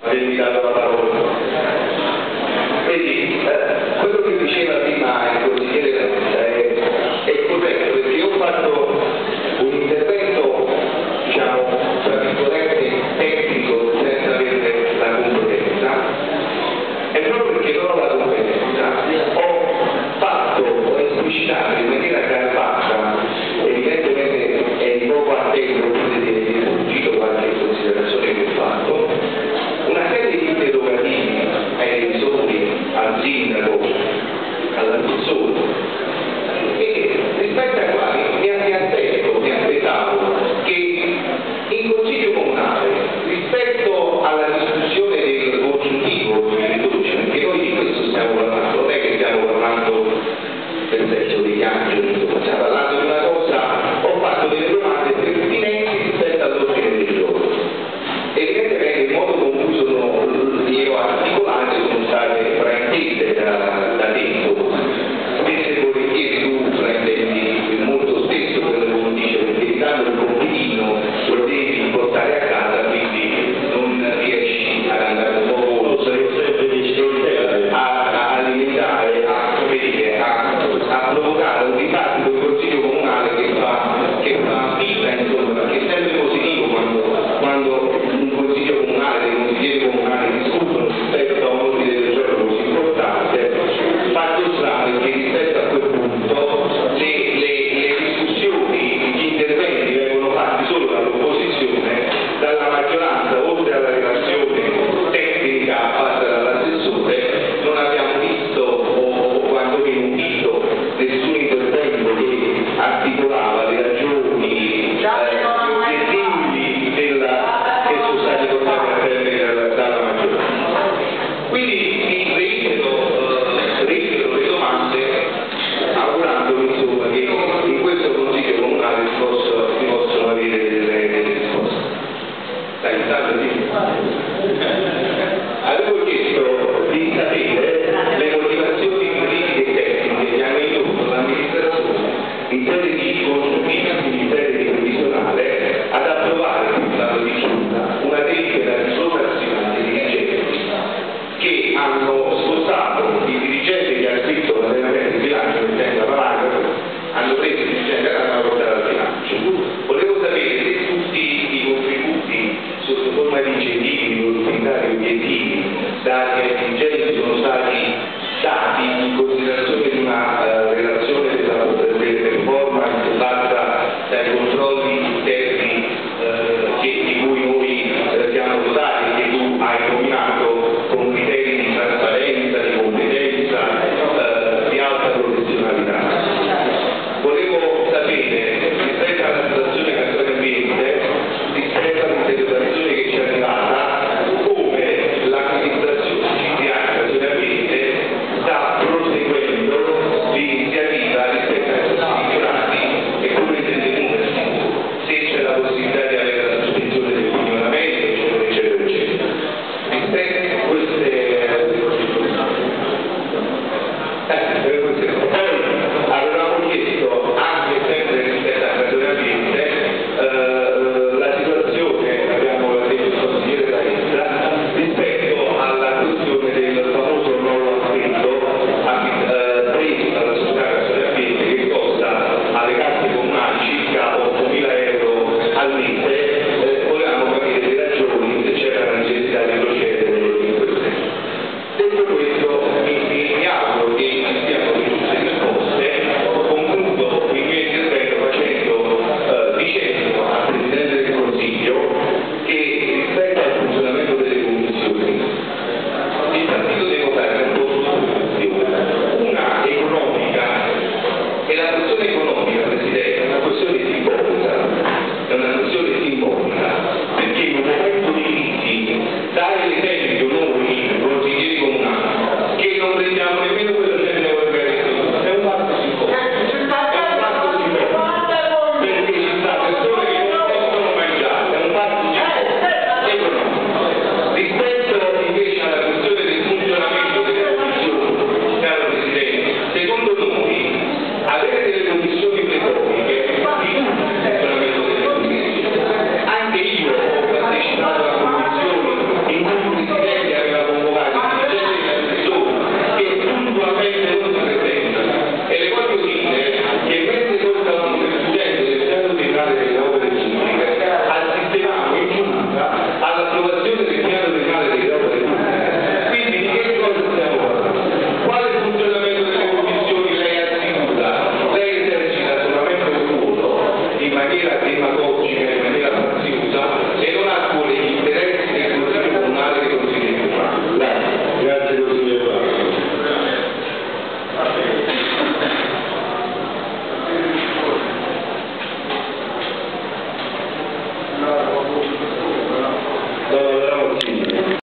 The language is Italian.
avermi dato la parola. Quindi quello che diceva prima il consigliere è corretto, perché io ho fatto un intervento, diciamo, tra virgolette, tecnico senza avere la competenza, e proprio perché non ho la competenza ho esplicitato in maniera garbatta, evidentemente è poco attento, potete sfuggito qualche considerazione che ho fatto, una serie di interrogativi ai revisori, al sindaco, all'assessore, e rispetto ai quali mi aspettavo che in Consiglio Comunale, rispetto alla discussione del consultivo sui riduci, perché noi di questo stiamo parlando, non è che stiamo parlando del sesso degli angeli, stiamo parlando di una cosa, ho fatto delle domande pertinenti rispetto all'ordine del giorno. Evidentemente il modo con cui io ho articolato sono state fraintese da tempo. Spesso e volentieri tu fraintendi molto spesso quello che uno dice, perché ti danno il compitino, lo devi portare a casa, quindi non riesci ad andare un po' a alimentare, a provocare un dibattito in Consiglio Comunale che fa vita, insomma, che è sempre positivo quando un Consiglio Comunale, dei consiglieri comunali discutono rispetto a un ordine del giorno così importante. Fatto strano che rispetto a quel punto le discussioni, gli interventi vengono fatti solo dall'opposizione, dalla maggioranza, oltre alla relazione tecnica fatta dall'assessore, non abbiamo visto o quantomeno udito nessun intervento che articolava le ragioni, gli obiettivi che sono stati portati a termine dalla maggioranza. Quindi reitero le domande, augurandomi insomma che in questo Consiglio Comunale si possono avere delle risposte. Dai, intanto avevo chiesto di sapere le motivazioni giuridiche e tecniche che hanno indotto l'amministrazione in sede di consultivo, quindi in sede di previsionale, ad approvare l'anno di giugno una delibera di rotazione dei dirigenti che hanno spostato il dirigente che ha scritto l'allenamento di bilancio mettendo la paragrafo, hanno preso il dirigente e l'hanno portato al bilancio. Volevo sapere se tutti i contributi sotto forma di incentivi, di opportunità di obiettivi dati ai